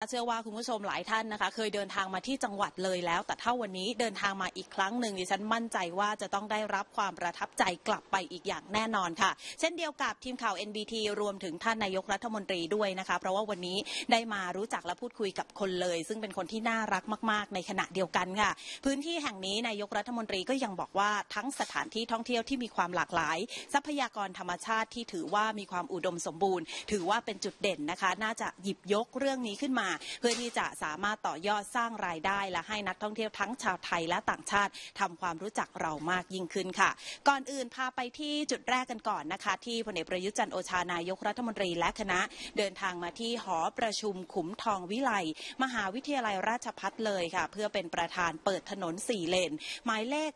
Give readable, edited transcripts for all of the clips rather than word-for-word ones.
เชื่อว่าคุณผู้ชมหลายท่านนะคะเคยเดินทางมาที่จังหวัดเลยแล้วแต่ถ้าวันนี้เดินทางมาอีกครั้งหนึ่งดิฉันมั่นใจว่าจะต้องได้รับความประทับใจกลับไปอีกอย่างแน่นอนค่ะเช่นเดียวกับทีมข่าว NBT รวมถึงท่านนายกรัฐมนตรีด้วยนะคะเพราะว่าวันนี้ได้มารู้จักและพูดคุยกับคนเลยซึ่งเป็นคนที่น่ารักมากๆในขณะเดียวกันค่ะพื้นที่แห่งนี้นายกรัฐมนตรีก็ยังบอกว่าทั้งสถานที่ท่องเที่ยวที่มีความหลากหลายทรัพยากรธรรมชาติที่ถือว่ามีความอุดมสมบูรณ์ถือว่าเป็นจุดเด่นนะคะน่าจะหยิบยกเรื่องนี้ขึ้นมาเพื่อที่จะสามารถต่อยอดสร้างรายได้และให้นักท่องเที่ยวทั้งชาวไทยและต่างชาติทำความรู้จักเรามากยิ่งขึ้นค่ะก่อนอื่นพาไปที่จุดแรกกันก่อนนะคะที่พลเอกประยุทธ์จันทร์โอชานายกรัฐมนตรีและคณะเดินทางมาที่หอประชุมขุมทองวิไลมหาวิทยาลัยราชภัฏเลยค่ะเพื่อเป็นประธานเปิดถนน4เลนหมายเลข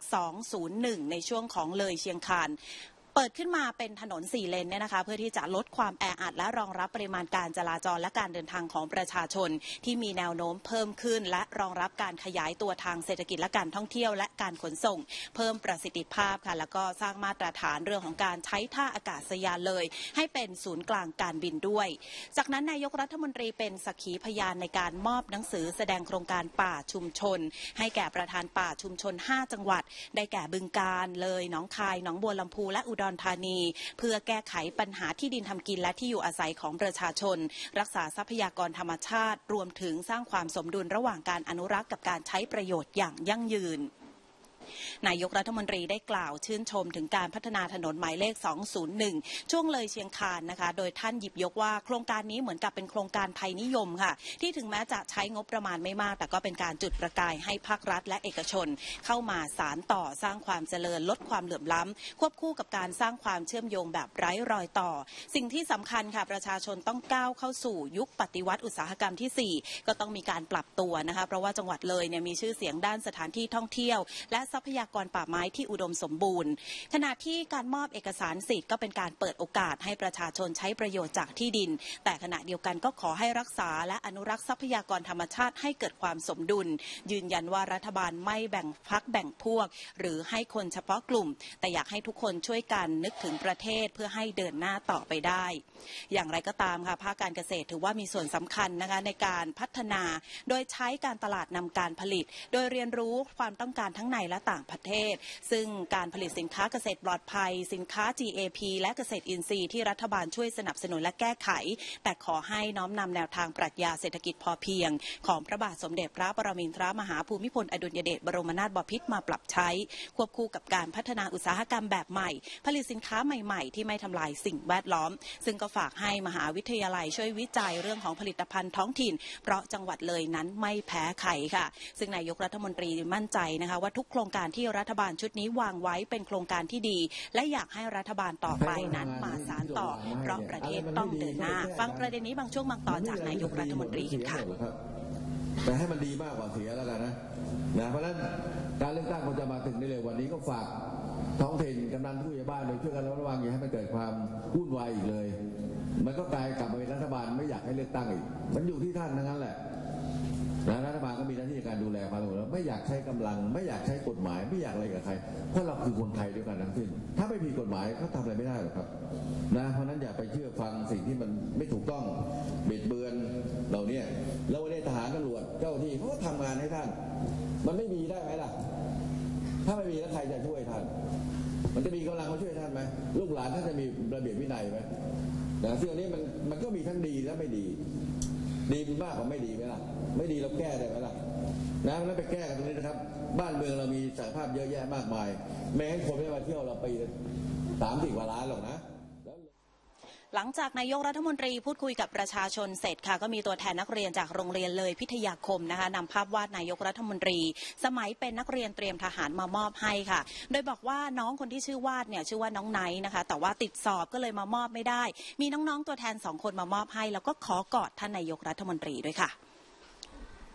201ในช่วงของเลยเชียงคานเปิดขึ้นมาเป็นถนน4เลนเนี่ยนะคะเพื่อที่จะลดความแออัดและรองรับปริมาณการจราจรและการเดินทางของประชาชนที่มีแนวโน้มเพิ่มขึ้นและรองรับการขยายตัวทางเศรษฐกิจและการท่องเที่ยวและการขนส่งเพิ่มประสิทธิภาพค่ะแล้วก็สร้างมาตรฐานเรื่องของการใช้ท่าอากาศยานเลยให้เป็นศูนย์กลางการบินด้วยจากนั้นนายกรัฐมนตรีเป็นสักขีพยานในการมอบหนังสือแสดงโครงการป่าชุมชนให้แก่ประธานป่าชุมชน5จังหวัดได้แก่บึงกาฬเลยหนองคายหนองบัวลำพูและอุดรธานีเพื่อแก้ไขปัญหาที่ดินทำกินและที่อยู่อาศัยของประชาชนรักษาทรัพยากรธรรมชาติรวมถึงสร้างความสมดุลระหว่างการอนุรักษ์กับการใช้ประโยชน์อย่างยั่งยืนนายกรัฐมนตรีได้กล่าวชื่นชมถึงการพัฒนาถนนหมายเลข201ช่วงเลยเชียงคานนะคะโดยท่านหยิบยกว่าโครงการนี้เหมือนกับเป็นโครงการไทยนิยมค่ะที่ถึงแม้จะใช้งบประมาณไม่มากแต่ก็เป็นการจุดประกายให้ภาครัฐและเอกชนเข้ามาสานต่อสร้างความเจริญลดความเหลื่อมล้ำควบคู่กับการสร้างความเชื่อมโยงแบบไร้รอยต่อสิ่งที่สำคัญค่ะประชาชนต้องก้าวเข้าสู่ยุคปฏิวัติอุตสาหกรรมที่4ก็ต้องมีการปรับตัวนะคะเพราะว่าจังหวัดเลยเนี่ยมีชื่อเสียงด้านสถานที่ท่องเที่ยวและทรัพยากรป่าไม้ที่อุดมสมบูรณ์ขณะที่การมอบเอกสารสิทธิ์ก็เป็นการเปิดโอกาสให้ประชาชนใช้ประโยชน์จากที่ดินแต่ขณะเดียวกันก็ขอให้รักษาและอนุรักษ์ทรัพยากรธรรมชาติให้เกิดความสมดุลยืนยันว่ารัฐบาลไม่แบ่งพรรคแบ่งพวกหรือให้คนเฉพาะกลุ่มแต่อยากให้ทุกคนช่วยกันนึกถึงประเทศเพื่อให้เดินหน้าต่อไปได้อย่างไรก็ตามค่ะภาคการเกษตรถือว่ามีส่วนสำคัญนะคะในการพัฒนาโดยใช้การตลาดนำการผลิตโดยเรียนรู้ความต้องการทั้งในและต่างประเทศซึ่งการผลิตสินค้าเกษตรปลอดภัยสินค้า GAP และเกษตรอินทรีย์ที่รัฐบาลช่วยสนับสนุนและแก้ไขแต่ขอให้น้อมนำแนวทางปรัชญาเศรษฐกิจพอเพียงของพระบาทสมเด็จพระปรมินทรมหาภูมิพลอดุลยเดชบรมนาถบพิตรมาปรับใช้ควบคู่กับการพัฒนาอุตสาหกรรมแบบใหม่ผลิตสินค้าใหม่ๆที่ไม่ทำลายสิ่งแวดล้อมซึ่งก็ฝากให้มหาวิทยาลัยช่วยวิจัยเรื่องของผลิตภัณฑ์ท้องถิ่นเพราะจังหวัดเลยนั้นไม่แพ้ใครค่ะซึ่งนายกรัฐมนตรีมั่นใจนะคะว่าทุกโครงการที่รัฐบาลชุดนี้วางไว้เป็นโครงการที่ดีและอยากให้รัฐบาลต่อไปนั้นมาสานต่อเพราะประเทศต้องเดินหน้าฟังประเด็นนี้บางช่วงบางตอนจากนายกรัฐมนตรีกันค่ะแต่ให้มันดีมากกว่าเสียแล้วกันนะเพราะฉะนั้นการเลือกตั้งควรจะมาถึงได้เร็ววันนี้ก็ฝากท้องถิ่นกำนันผู้ใหญ่บ้านโดยช่วยกันระวังอย่าให้มันเกิดความวุ่นวายอีกเลยมันก็กลายกลับมาเป็นรัฐบาลไม่อยากให้เลือกตั้งอีกมันอยู่ที่ท่านทั้งนั้นแหละรัฐบาลก็มีหน้าที่ในการดูแลความสงบไม่อยากใช้กำลังไม่อยากใช้กฎหมายไม่อยากอะไรกับใครเพราะเราคือคนไทยด้วยกันทั้งสิ้นถ้าไม่มีกฎหมายก็ทำอะไรไม่ได้หรอกครับเพราะนั้นอย่าไปเชื่อฟังสิ่งที่มันไม่ถูกต้องบิดเบือนเหล่านี้แล้ววันนี้ทหารตำรวจเจ้าที่เขาก็ทำงานให้ท่านมันไม่มีได้ไหมล่ะถ้าไม่มีแล้วใครจะช่วยท่านมันจะมีกำลังมาช่วยท่านไหมลูกหลานท่านจะมีระเบียบวินัยไหมซึ่งอันนี้มันก็มีทั้งดีและไม่ดีมากกว่าไม่ดีไหมล่ะไม่ดีเราแก้ได้ไหมล่ะแล้วไปแก้กันตรงนี้นะครับบ้านเมืองเรามีศักยภาพเยอะแยะมากมายแม้คนไม่มาเที่ยวเราไป30 กว่าล้านหรอกนะหลังจากนายกรัฐมนตรีพูดคุยกับประชาชนเสร็จค่ะก็มีตัวแทนนักเรียนจากโรงเรียนเลยพิทยาคมนะคะนำภาพวาดนายกรัฐมนตรีสมัยเป็นนักเรียนเตรียมทหารมามอบให้ค่ะโดยบอกว่าน้องคนที่ชื่อวาดเนี่ยชื่อว่าน้องไนท์นะคะแต่ว่าติดสอบก็เลยมามอบไม่ได้มีน้องๆตัวแทน2 คนมามอบให้แล้วก็ขอกอดท่านนายกรัฐมนตรีด้วยค่ะ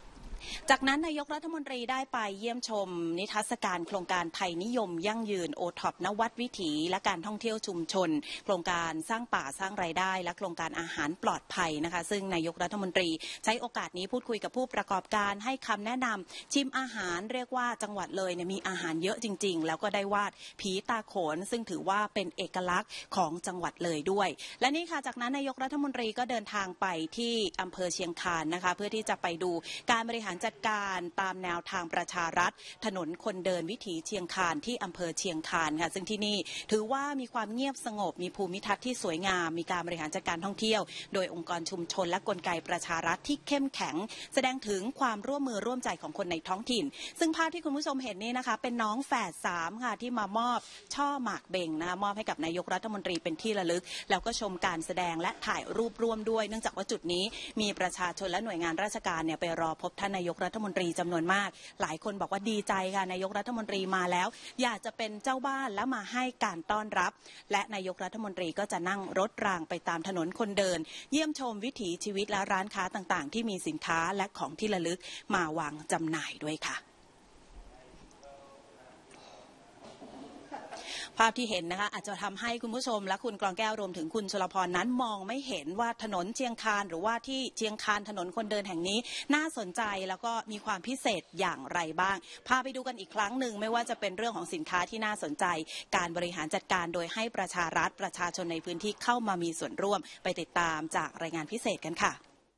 จากนั้นนายกรัฐมนตรีได้ไปเยี่ยมชมนิทรรศการโครงการไทยนิยมยั่งยืนโอท็อปนวัดวิถีและการท่องเที่ยวชุมชนโครงการสร้างป่าสร้างรายได้และโครงการอาหารปลอดภัยนะคะซึ่งนายกรัฐมนตรีใช้โอกาสนี้พูดคุยกับผู้ประกอบการให้คำแนะนำชิมอาหารเรียกว่าจังหวัดเลยเนี่ยมีอาหารเยอะจริงๆแล้วก็ได้วาดผีตาโขนซึ่งถือว่าเป็นเอกลักษณ์ของจังหวัดเลยด้วยและนี่ค่ะจากนั้นนายกรัฐมนตรีก็เดินทางไปที่อำเภอเชียงคานนะคะเพื่อที่จะไปดูการบริหารจัดการตามแนวทางประชารัฐถนนคนเดินวิถีเชียงคานที่อำเภอเชียงคานค่ะซึ่งที่นี่ถือว่ามีความเงียบสงบมีภูมิทัศน์ที่สวยงามมีการบริหารจัดการท่องเที่ยวโดยองค์กรชุมชนและกลไกประชารัฐที่เข้มแข็งแสดงถึงความร่วมมือร่วมใจของคนในท้องถิ่นซึ่งภาพที่คุณผู้ชมเห็นนี่นะคะเป็นน้องแฝด3ค่ะที่มามอบช่อหมากเบ่งนะคะมอบให้กับนายกรัฐมนตรีเป็นที่ระลึกแล้วก็ชมการแสดงและถ่ายรูปร่วมด้วยเนื่องจากว่าจุดนี้มีประชาชนและหน่วยงานราชการเนี่ยไปรอพบท่านนายกรัฐมนตรีจำนวนมากหลายคนบอกว่าดีใจค่ะนายกรัฐมนตรีมาแล้วอยากจะเป็นเจ้าบ้านและมาให้การต้อนรับและนายกรัฐมนตรีก็จะนั่งรถรางไปตามถนนคนเดินเยี่ยมชมวิถีชีวิตและร้านค้าต่างๆที่มีสินค้าและของที่ระลึกมาวางจำหน่ายด้วยค่ะภาพที่เห็นนะคะอาจจะทำให้คุณผู้ชมและคุณกรองแก้วรวมถึงคุณชลพรนั้นมองไม่เห็นว่าถนนเชียงคานหรือว่าที่เชียงคานถนนคนเดินแห่งนี้น่าสนใจแล้วก็มีความพิเศษอย่างไรบ้างพาไปดูกันอีกครั้งหนึ่งไม่ว่าจะเป็นเรื่องของสินค้าที่น่าสนใจการบริหารจัดการโดยให้ประชารัฐประชาชนในพื้นที่เข้ามามีส่วนร่วมไปติดตามจากรายงานพิเศษกันค่ะ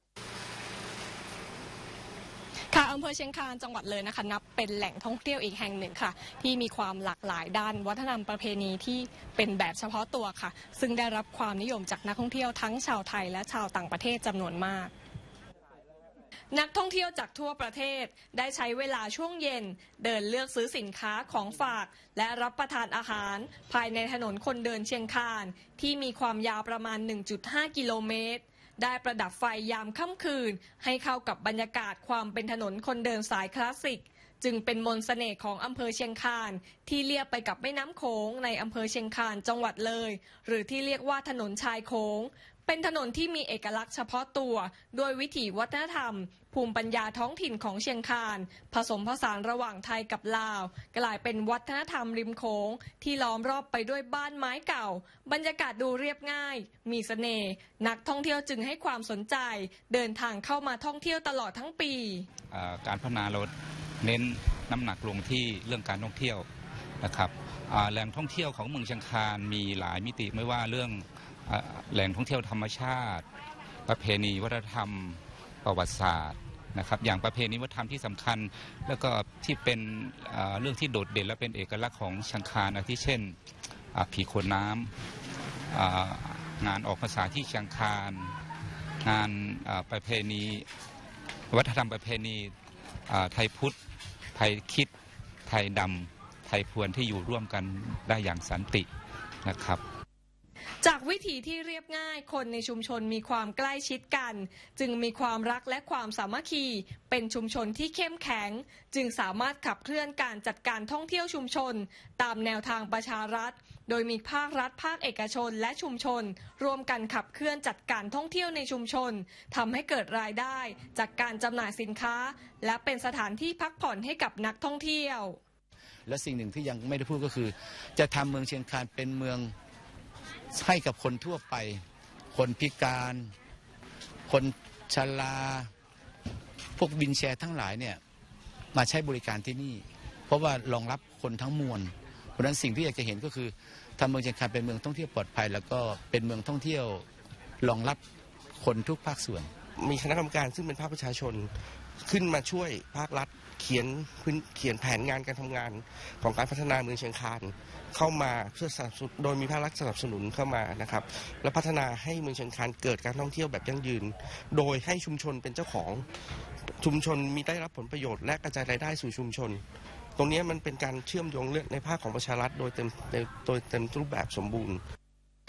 อำเภอเชียงคานจังหวัดเลยนะคะนับเป็นแหล่งท่องเที่ยวอีกแห่งหนึ่งค่ะที่มีความหลากหลายด้านวัฒนธรรมประเพณีที่เป็นแบบเฉพาะตัวค่ะซึ่งได้รับความนิยมจากนักท่องเที่ยวทั้งชาวไทยและชาวต่างประเทศจำนวนมากนักท่องเที่ยวจากทั่วประเทศได้ใช้เวลาช่วงเย็นเดินเลือกซื้อสินค้าของฝากและรับประทานอาหารภายในถนนคนเดินเชียงคานที่มีความยาวประมาณ 1.5 กิโลเมตรได้ประดับไฟยามค่ำคืนให้เข้ากับบรรยากาศความเป็นถนนคนเดินสายคลาสสิกจึงเป็นมนต์เสน่ห์ของอำเภอเชียงคานที่เลียบไปกับแม่น้ำโขงในอำเภอเชียงคานจังหวัดเลยหรือที่เรียกว่าถนนชายโขงเป็นถนนที่มีเอกลักษณ์เฉพาะตัวโดยวิถีวัฒนธรรมภูมิปัญญาท้องถิ่นของเชียงคานผสมผสานระหว่างไทยกับลาวกลายเป็นวัฒนธรรมริมโขงที่ล้อมรอบไปด้วยบ้านไม้เก่าบรรยากาศดูเรียบง่ายมีเสน่ห์นักท่องเที่ยวจึงให้ความสนใจเดินทางเข้ามาท่องเที่ยวตลอดทั้งปีการพัฒนาเราเน้นน้ำหนักลงที่เรื่องการท่องเที่ยวนะครับแหล่งท่องเที่ยวของเมืองเชียงคานมีหลายมิติไม่ว่าเรื่องแหล่งท่องเที่ยวธรรมชาติประเพณีวัฒนธรรมประวัติศาสตร์นะครับอย่างประเพณีวัฒนธรรมที่สำคัญแล้วก็ที่เป็นเรื่องที่โดดเด่นและเป็นเอกลักษณ์ของเชียงคานอาทิเช่นผีโขนน้ำงานออกพรรษาที่เชียงคานงานประเพณีวัฒนธรรมประเพณีไทยพุทธไทยคิดไทยดำไทยพวนที่อยู่ร่วมกันได้อย่างสันตินะครับจากวิถีที่เรียบง่ายคนในชุมชนมีความใกล้ชิดกันจึงมีความรักและความสามัคคีเป็นชุมชนที่เข้มแข็งจึงสามารถขับเคลื่อนการจัดการท่องเที่ยวชุมชนตามแนวทางประชารัฐโดยมีภาครัฐภาคเอกชนและชุมชนร่วมกันขับเคลื่อนจัดการท่องเที่ยวในชุมชนทำให้เกิดรายได้จากการจำหน่ายสินค้าและเป็นสถานที่พักผ่อนให้กับนักท่องเที่ยวและสิ่งหนึ่งที่ยังไม่ได้พูดก็คือจะทำเมืองเชียงคานเป็นเมืองให้กับคนทั่วไปคนพิการคนชราพวกวินแชร์ทั้งหลายเนี่ยมาใช้บริการที่นี่เพราะว่ารองรับคนทั้งมวลเพราะฉะนั้นสิ่งที่อยากจะเห็นก็คือทำเมืองเชียงคานเป็นเมืองท่องเที่ยวปลอดภัยแล้วก็เป็นเมืองท่องเที่ยวรองรับคนทุกภาคส่วนมีคณะกรรมการซึ่งเป็นภาคประชาชนขึ้นมาช่วยภาครัฐเขียนแผนงานการทำงานของการพัฒนาเมืองเชียงคานเข้ามาเพื่อสนับสนุนโดยมีภาครัฐสนับสนุนเข้ามานะครับและพัฒนาให้เมืองเชียงคานเกิดการท่องเที่ยวแบบยั่งยืนโดยให้ชุมชนเป็นเจ้าของชุมชนมีได้รับผลประโยชน์และกระจายรายได้สู่ชุมชนตรงนี้มันเป็นการเชื่อมโยงเรื่องในภาคของประชารัฐโดยเต็มรูปแบบสมบูรณ์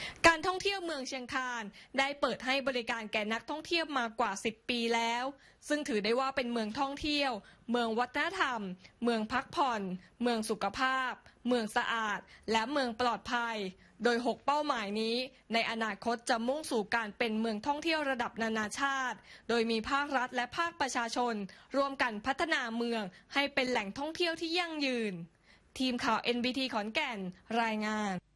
การท่องเที่ยวเมืองเชียงคานได้เปิดให้บริการแก่นักท่องเที่ยวมากว่า10 ปีแล้วซึ่งถือได้ว่าเป็นเมืองท่องเที่ยวเมืองวัฒนธรรมเมืองพักผ่อนเมืองสุขภาพเมืองสะอาดและเมืองปลอดภัยโดย6เป้าหมายนี้ในอนาคตจะมุ่งสู่การเป็นเมืองท่องเที่ยวระดับนานาชาติโดยมีภาครัฐและภาคประชาชนร่วมกันพัฒนาเมืองให้เป็นแหล่งท่องเที่ยวที่ยั่งยืนทีมข่าว NBT ขอนแก่นรายงาน